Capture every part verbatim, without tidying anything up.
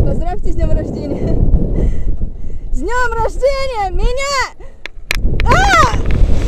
Поздравьте с днем рождения! С днем рождения меня! А!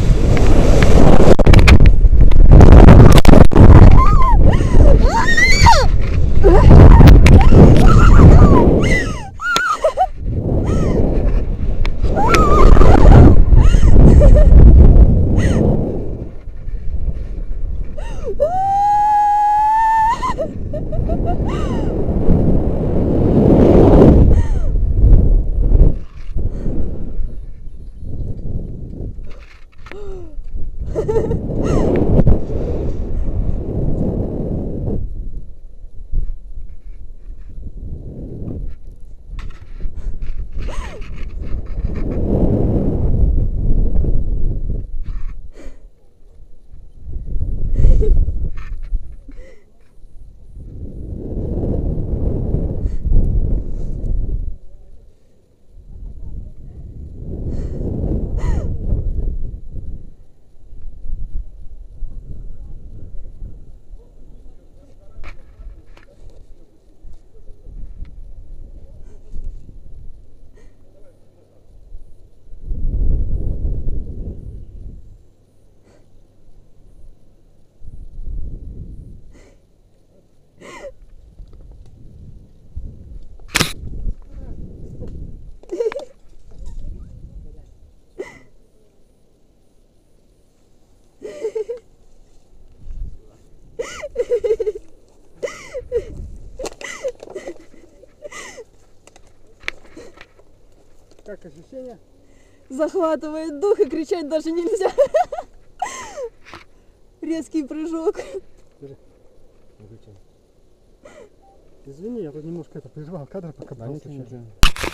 Как ощущения? Захватывает дух, и кричать даже нельзя. Резкий прыжок. Извини, я тут немножко это прервал кадр, пока Да, брал ничего, случайно. ничего.